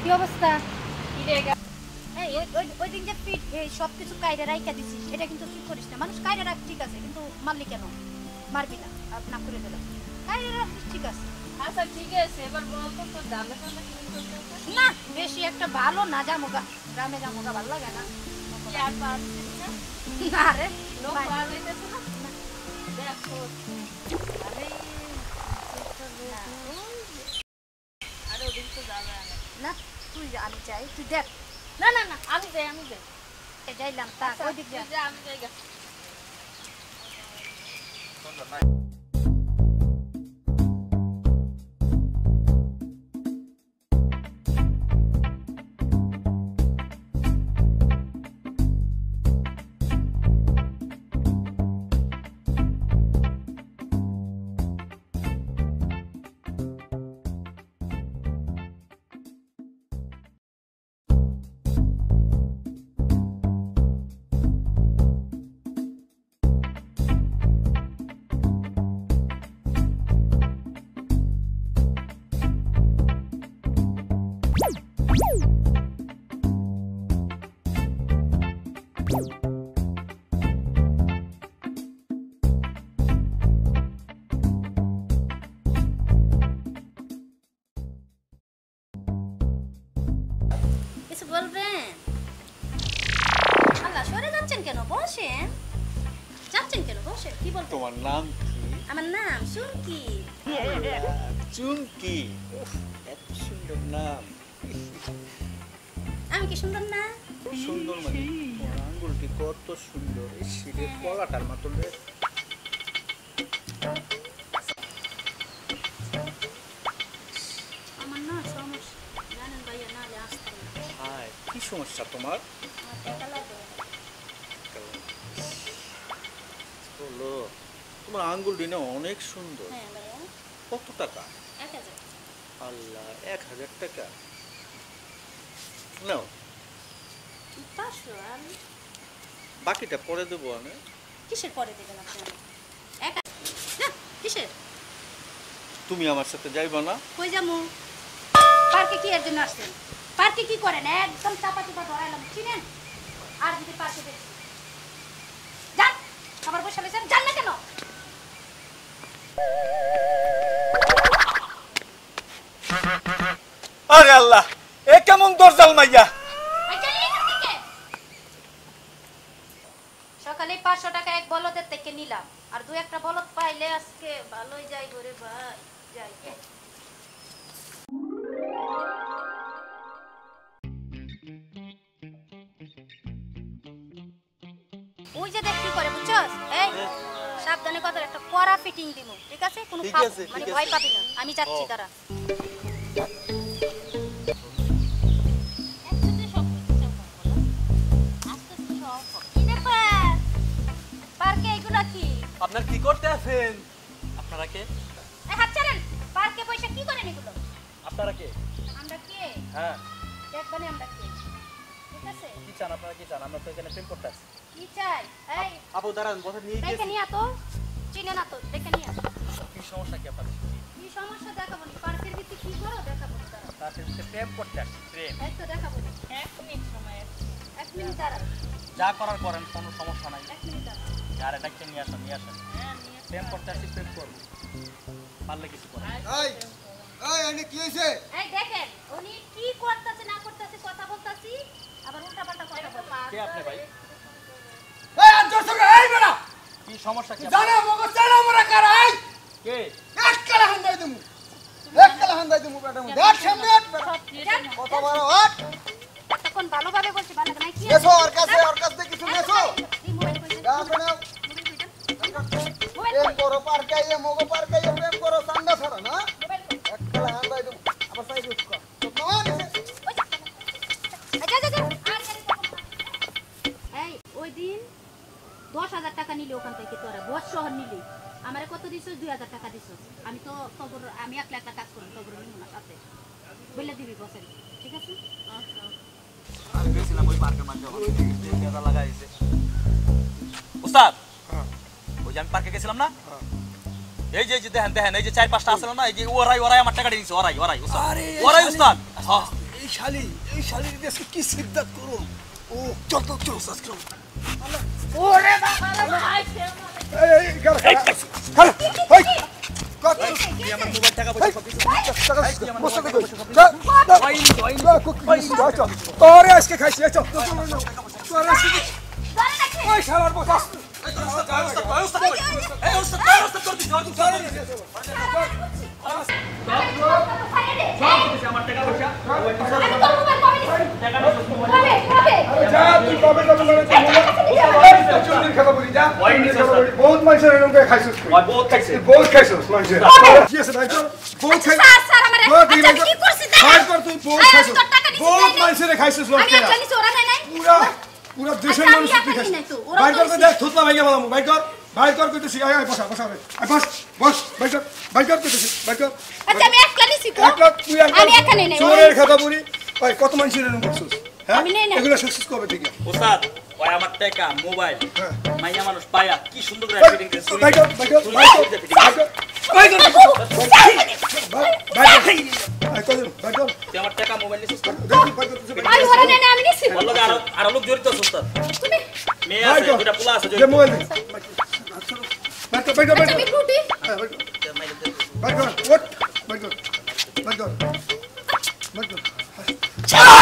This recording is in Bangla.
কি অবস্থা? ওই দিন যে ফিট সবকিছু কায়দা রাইখা দিছিস, এটা কিন্তু ঠিক করিস না। মানুষ কায়দা রাখ ঠিক আছে, কিন্তু মারলি কেন? মারবি না, না করে দিলাম। কায়দা রাখিস ঠিক আছে। আচ্ছা ঠিক আছে, এবার বলতো তো দামে দামে না বেশি একটা ভালো না, জামুগা গ্রামে জামুগা ভালো লাগে না। কি আর পারছিস না? না রে, লোক পার হইতেছে না? দেখো আরে আরে ওদিন তো যাবে না, তুই যা, আমি চাই তুই দেখ। না না না, আমি যাই যাইলাম তা ওই দিক যা। আমি যাই গা। কিছু বলবেন? আল্লাহ সরে যাচ্ছেন কেন? বসেন। যাচ্ছেন কেন? বসেন। কি বলবেন? তোমার নাম কি? আমার নাম চুমকি। চুমকি। এত সুন্দর নাম। আমি কি সুন্দর না? সুন্দর মানে তোমার আঙ্গুলটি কত সুন্দর, এই শিরের পলাটার মতো রে। আমার না সমস্যা, জানেন ভাইয়া, নাহলে আসতাম না। হায়, কি সমস্যা তোমার? আমার টাকা লাগবে। বলো, তোমার আঙ্গুলটি না অনেক সুন্দর। হ্যাঁ ভাইয়া। কত টাকা? 1000। আল্লাহ, 1000 টাকা নাও, 500 আর বাকিটা পরে দেবো আমি। কিসের পরে দেবেন আপনি? না, কিসের? তুমি আমার সাথে যাইবা না? কই যামু? পার্কে কি এর জন্য আসছেন? পার্কে কি করেন? একদম চাপা চাপা ধরাইলাম, চিনেন? আর যদি পার্কে দেখছি যান, আবার বসে বসে যান না কেন? আরে আল্লাহ, এ কেমন দরজাল মাইয়া! সকালে 500 টাকা এক বলদের থেকে নিলাম, আর 2-1টা বলদ পাইলে আজকে ভালোই যাই ঘরে ভাই, যাই। ওই যে দেখ কি করে, বুঝছস? এই সাবধানে কথা, একটা কড়া ফিটিং দিমু, ঠিক আছে? কোনো মানে ভয় পাবি না, আমি যাচ্ছি তারা। পার্কে এগুলা কি? আপনারা কি করতে আছেন? আপনারা কে? এই হাত ছাড়েন। পার্কে পয়সা কি করেন এগুলো? আপনারা কে? আমরা কে? হ্যাঁ, দেখবানি আমরা কে, ঠিক আছে? কি চান? আপনারা কি চান? আমরা তো এখানে প্রেম করতে আসছি। কি চাই? এই আপু দাঁড়ান, বসে নিয়ে দেখে গেছি। নিয়া তো, চিনে না তো, দেখে নিয়া। কি সমস্যা কি আপনাদের? কি সমস্যা দেখাবো নি? পার্কের ভিতরে কি করো দেখাবো নি তারা। তার সাথে প্রেম করতে আসছি, প্রেম। এই তো দেখাবো নি। 1 মিনিট সময় আছে। 1 মিনিট দাঁড়া। যা করার করেন, কোনো সমস্যা নাই। 1 মিনিট দাঁড়া। আর এটাকে নিয়ে আসেন, নিয়ে আসেন। হ্যাঁ নিয়ে প্রেম করতে আসছি, প্রেম করবো। পারলে কিছু করেন। এই এই এনে কি হইছে? এই দেখেন উনি কি করতেছে না করতেছে, কথা বলতাছি আবার উল্টাপাল্টা কথা বলে। কে আপনি ভাই? এই আন্তর সঙ্গে এই বেটা কি সমস্যা কি? জানা মগো জানা মরা কার এই কে? এক কালা হান্দাই দিমু, এক কালা হান্দাই দিমু বেটা মু দেখ সামনে আট বেটা কত বড় হট তখন ভালোভাবে বলছি, ভালো নাই কি নেছো ওর কাছে কিছু নেছো এই মোবাইল কইছে, যা বেটা মোবাইল প্রেম করো পার্কে আইয়ে মগো পার্কে আইয়ে প্রেম করো সান্ডা ছাড়া না মোবাইল এক কালা হান্দাই দিমু আবার সাইড উঠ কর তো কোন এই ওই দিন 10,000 টাকা নিলি ওখান থেকে, তোরা বস শহর নিলি, আমারে কত দিছিস? 2,000 টাকা দিছিস। আমি তো তোর, আমি একলা একটা কাজ করি, তোর নিমু না সাথে বলে দিবি বসেন, ঠিক আছে? আমি গেছিলাম ওই পার্কের মাঝে, ওখানে লাগাইছে উস্তাদ। ওই যে আমি পার্কে গেছিলাম না, এই যে দেখেন দেখেন, এই যে 4-5টা আসলো না, এই যে ওরাই আমার টাকা দিয়েছে, ওরাই উস্তাদ, ওরাই উস্তাদ। এই শালির দেশে কি সিদ্ধাত করুন ও চল চল চল সাস চল ওরে বাবা রে ভাই সে এই গেল খালা ভাই কত আমার মোবাইল টাকা পয়সা সব কিছু বসে দেখো তোরে আজকে খাইছি চল তোরে আজকে ওই শালার বস আমার টাকা পয়সা যা তুই কবে কবে করে চুরির খাতা বলি যা বহুত মানুষের এরকম করে খাইছিস তুই বহুত খাইছে বহুত খাইছিস মানুষের কি আছে ভাই তোর বহুত খাইছিস স্যার স্যার আমারে বহুত আচ্ছা কি করছিস ভাই তোর তুই বহুত খাইছিস তোর টাকা দিছিস বহুত নাই? মানুষের খাইছিস আমি লোকেরা একটা নিছি ওরা খায় নাই পুরা পুরা দেশের আচ্ছা, মানুষ আমি তুই একা খাইছিস নিই নাই তো, ওরাও ভাই তো তোর নিছে। দেখ থুতলা ভাইয়া বলাম ভাই কর কইতেছি আয় আয় বসা বসা আয় বস ভাই কর কইতেছি ভাই কর আচ্ছা আমি একটা নিছি তো একটা তুই একটা আমি একা নেই নাই চোরের খাতা বলি ভাই কত মানুষের এরকম করছিস হ্যাঁ আমি নেই নাই। এগুলো সাকসেস করবে ঠিক আছে ওস্তাদ ওই আমার টাকা মোবাইল হ্যাঁ। মাইয়া মানুষ পায়া কি সুন্দর করে ফিটিং করে চুরি ভাই কর ভাই কর ভাই কর ভাই কর ভাই কর তুই আমার টাকা মোবাইল নিছিস তো? আমি ওরা নেই নাই আমি নিছি ওর লগে আরো লোক জড়িত আছে ওস্তাদ তুমি মেয়ে ভাই আছে কর দুটা পোলা আছে যে জড়িত মোবাইল দে ভাই কর আচ্ছা আমি টুটি ভাই কর ওট ভাই কর ভাই কর ভাই কর